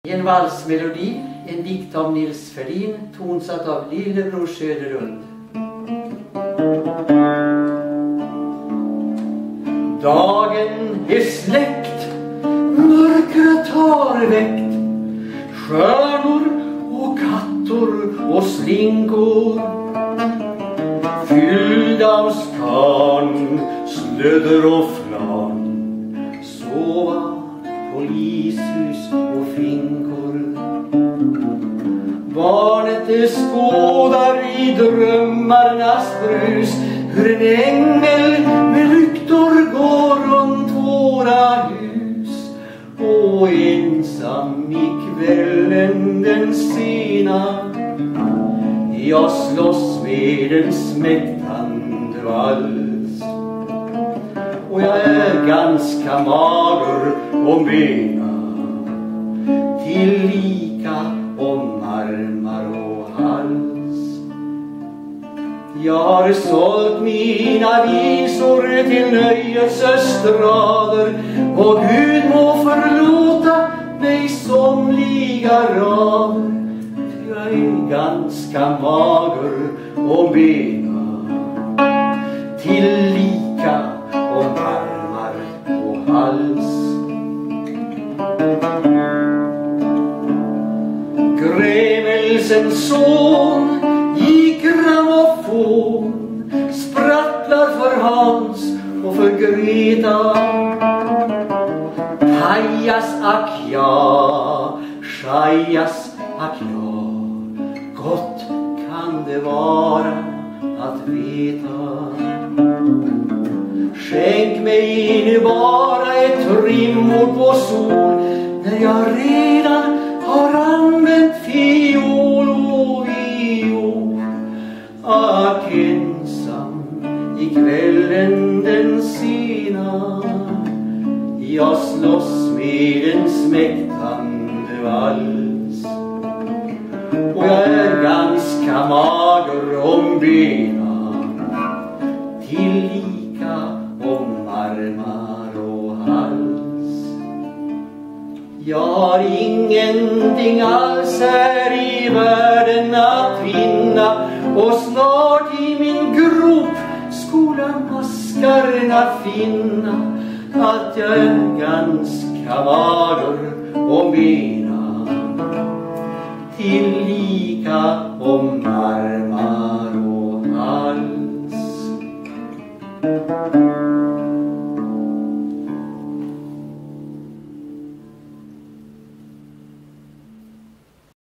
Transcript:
En valsmelodi, en dikt av Nils Ferlin, tonsatt av Lillebror Söderlund. Dagen är släckt, mörkret har väckt, stjärnor och kattor och slinkor, fyllda av skan, slödder och flan, sova polishus och finkor. Barnet skådar i drömmarnas brus hur en ängel med lyktor går runt våra hus. Och ensam i kvällen den sena jag slåss med en smäktande vals. Och jag är ganska mager om bena, tillika om armar och hals. Jag har sålt mina visor till nöjets estrader, och Gud må förlåta mig somliga rader. Jag är ganska mager om bena, tillika om armar och hals. Grämelsens son i grammofon sprattlar för Hans och för Greta. Pajas ack ja, shajas ack ja, gott kan det vara att veta. Skänk mig nu bara ett rimmor på sol, när jag redan har använt fiol och viol. Ack ensam i kvällen den sena jag slåss med en smäktande vals. Och jag är ganska mager om bena, tillika om armar och hals. Jag har ingenting alls här i världen att vinna, och snart i min grop skola maskarna finna att jag är ganska mager om bena, tillika om armar